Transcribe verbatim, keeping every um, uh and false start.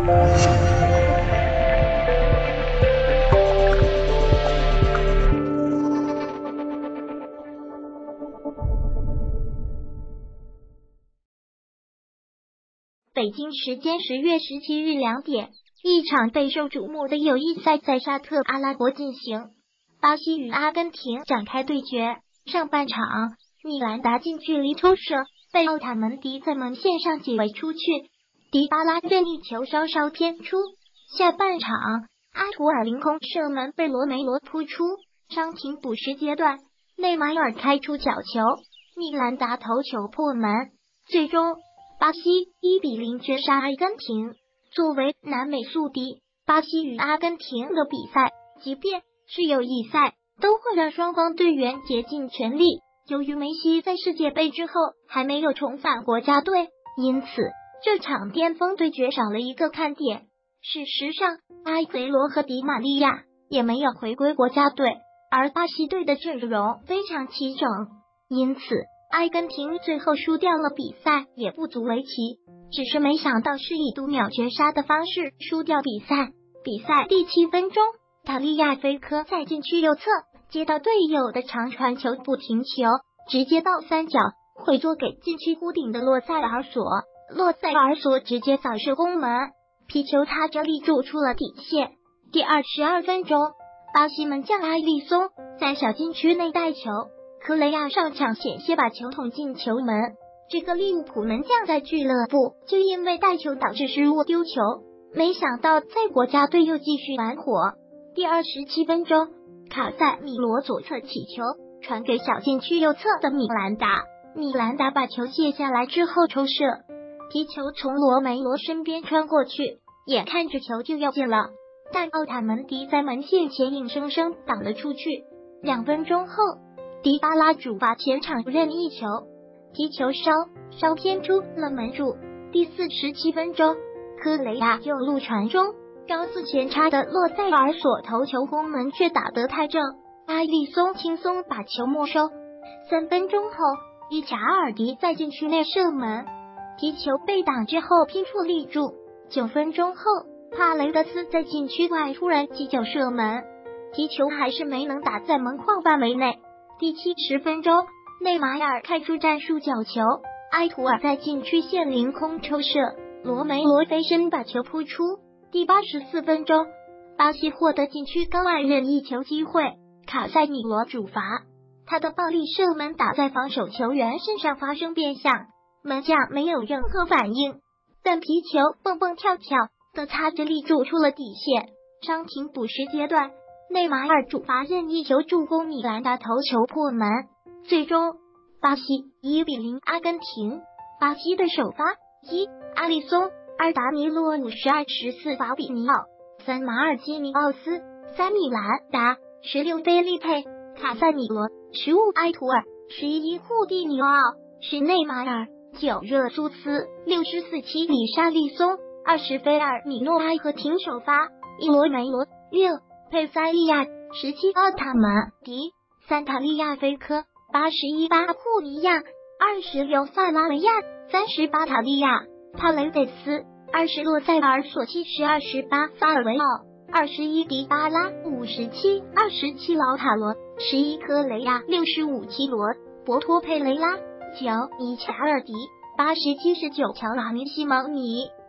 北京时间十月十七日两点，一场备受瞩目的友谊赛在沙特阿拉伯进行，巴西与阿根廷展开对决。上半场，米兰达近距离抽射，被奥塔门迪在门线上解围出去，迪巴拉任意球稍稍偏出。下半场，阿图尔凌空射门被罗梅罗扑出，伤停补时阶段，内马尔开出角球，米兰达头球破门，最终巴西一比零绝杀阿根廷。作为南美宿敌，巴西与阿根廷的比赛，即便是友谊赛，都会让双方队员竭尽全力。由于梅西在世界杯之后还没有重返国家队，因此这场巅峰对决少了一个看点。事实上，阿贼罗和迪玛利亚也没有回归国家队，而巴西队的阵容非常齐整，因此阿根廷最后输掉了比赛也不足为奇，只是没想到是以读秒绝杀的方式输掉比赛。比赛第七分钟，塔利亚菲科在禁区右侧接到队友的长传球不停球，直接到三角回做给禁区弧顶的洛塞尔索，洛塞尔索直接扫射攻门，皮球擦着立柱出了底线。第二十二分钟，巴西门将埃利松在小禁区内带球，科雷亚上抢险些把球捅进球门。这个利物浦门将在俱乐部就因为带球导致失误丢球，没想到在国家队又继续玩火。第二十七分钟，卡塞米罗左侧起球传给小禁区右侧的米兰达，米兰达把球卸下来之后抽射，皮球从罗梅罗身边穿过去，眼看着球就要进了，但奥塔门迪在门线前硬生生挡了出去。两分钟后，迪巴拉主罚前场任意球，皮球稍稍偏出了门柱。第四十七分钟，科雷亚右路传中，高速前插的洛塞尔索头球攻门却打得太正，埃利松轻松把球没收。三分钟后，伊查尔迪在禁区内射门，皮球被挡之后拼出立柱。九分钟后，帕雷德斯在禁区外突然起脚射门，皮球还是没能打在门框范围内。第七十分钟，内马尔开出战术角球，埃图尔在禁区线凌空抽射，罗梅罗飞身把球扑出。第八十四分钟，巴西获得禁区高外任意球机会，卡塞米罗主罚，他的暴力射门打在防守球员身上发生变向，门将没有任何反应，但皮球蹦蹦跳跳的擦着立柱出了底线。伤停补时阶段，内马尔主罚任意球助攻米兰达头球破门，最终巴西一比零阿根廷。巴西的首发：一阿里松，二达尼洛五十二十四法比尼奥，三马尔基尼奥斯，三米兰达，十六菲利佩卡塞米罗，十五埃图尔，十一库蒂尼奥，十内马尔，九热苏斯，六十四七里沙利松，二十菲尔米诺埃和廷首发，一罗梅罗，六佩塞利亚，十七奥塔门迪，三塔利亚菲科，八十一巴库尼亚，二十六萨拉维亚，三十八塔利亚帕雷德斯，二十洛塞尔索，七十二十八萨尔维奥，二十一迪巴拉，五十七二十七劳塔罗，十一科雷亚，六十五基罗博托佩雷拉，九伊查尔迪，八十七十九乔拉尼西蒙尼。